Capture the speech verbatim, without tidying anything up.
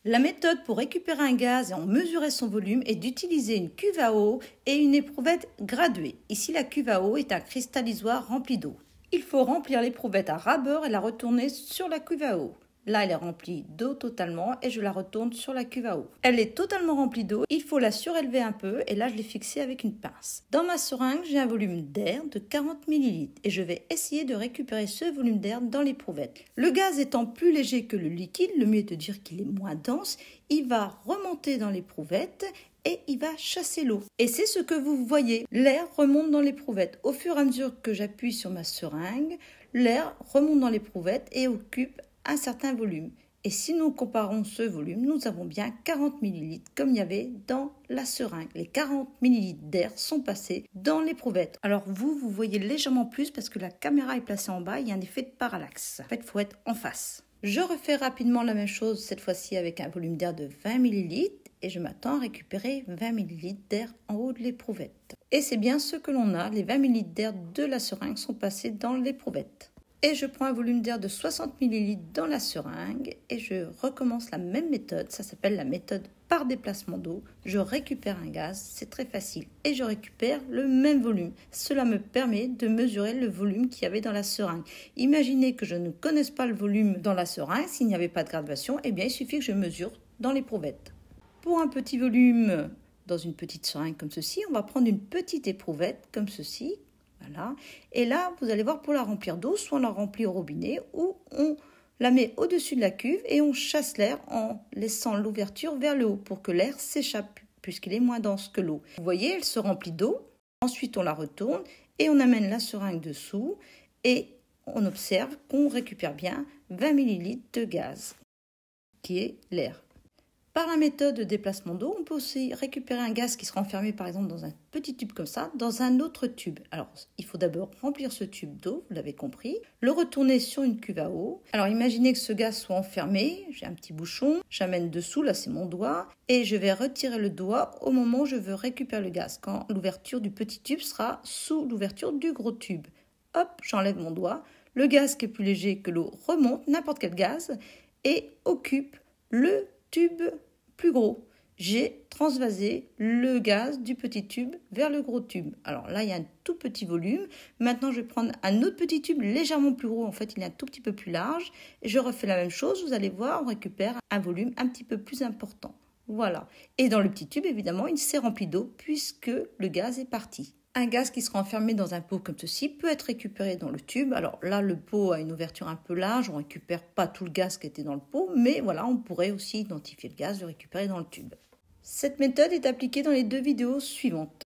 La méthode pour récupérer un gaz et en mesurer son volume est d'utiliser une cuve à eau et une éprouvette graduée. Ici, la cuve à eau est un cristallisoire rempli d'eau. Il faut remplir l'éprouvette à ras-bord et la retourner sur la cuve à eau. Là, elle est remplie d'eau totalement et je la retourne sur la cuve à eau. Elle est totalement remplie d'eau, il faut la surélever un peu et là, je l'ai fixée avec une pince. Dans ma seringue, j'ai un volume d'air de quarante millilitres et je vais essayer de récupérer ce volume d'air dans l'éprouvette. Le gaz étant plus léger que le liquide, le mieux est de dire qu'il est moins dense, il va remonter dans l'éprouvette et il va chasser l'eau. Et c'est ce que vous voyez, l'air remonte dans l'éprouvette. Au fur et à mesure que j'appuie sur ma seringue, l'air remonte dans l'éprouvette et occupe un certain volume. Et si nous comparons ce volume, nous avons bien quarante millilitres comme il y avait dans la seringue. Les quarante millilitres d'air sont passés dans l'éprouvette. Alors vous, vous voyez légèrement plus parce que la caméra est placée en bas, il y a un effet de parallaxe. En fait, il faut être en face. Je refais rapidement la même chose, cette fois-ci avec un volume d'air de vingt millilitres. Et je m'attends à récupérer vingt millilitres d'air en haut de l'éprouvette. Et c'est bien ce que l'on a, les vingt millilitres d'air de la seringue sont passés dans l'éprouvette. Et je prends un volume d'air de soixante millilitres dans la seringue et je recommence la même méthode, ça s'appelle la méthode par déplacement d'eau. Je récupère un gaz, c'est très facile, et je récupère le même volume. Cela me permet de mesurer le volume qu'il y avait dans la seringue. Imaginez que je ne connaisse pas le volume dans la seringue, s'il n'y avait pas de graduation, eh bien il suffit que je mesure dans l'éprouvette. Pour un petit volume dans une petite seringue comme ceci, on va prendre une petite éprouvette comme ceci. Voilà. Et là, vous allez voir, pour la remplir d'eau, soit on la remplit au robinet ou on la met au-dessus de la cuve et on chasse l'air en laissant l'ouverture vers le haut pour que l'air s'échappe puisqu'il est moins dense que l'eau. Vous voyez, elle se remplit d'eau. Ensuite, on la retourne et on amène la seringue dessous et on observe qu'on récupère bien vingt millilitres de gaz qui est l'air. Par la méthode de déplacement d'eau, on peut aussi récupérer un gaz qui sera enfermé par exemple dans un petit tube comme ça, dans un autre tube. Alors, il faut d'abord remplir ce tube d'eau, vous l'avez compris, le retourner sur une cuve à eau. Alors, imaginez que ce gaz soit enfermé, j'ai un petit bouchon, j'amène dessous, là c'est mon doigt, et je vais retirer le doigt au moment où je veux récupérer le gaz, quand l'ouverture du petit tube sera sous l'ouverture du gros tube. Hop, j'enlève mon doigt, le gaz qui est plus léger que l'eau remonte, n'importe quel gaz, et occupe le tube plus gros. J'ai transvasé le gaz du petit tube vers le gros tube. Alors là, il y a un tout petit volume. Maintenant, je vais prendre un autre petit tube légèrement plus gros. En fait, il est un tout petit peu plus large. Et je refais la même chose. Vous allez voir, on récupère un volume un petit peu plus important. Voilà. Et dans le petit tube, évidemment, il s'est rempli d'eau puisque le gaz est parti. Un gaz qui sera enfermé dans un pot comme ceci peut être récupéré dans le tube. Alors là, le pot a une ouverture un peu large, on ne récupère pas tout le gaz qui était dans le pot, mais voilà, on pourrait aussi identifier le gaz, le récupérer dans le tube. Cette méthode est appliquée dans les deux vidéos suivantes.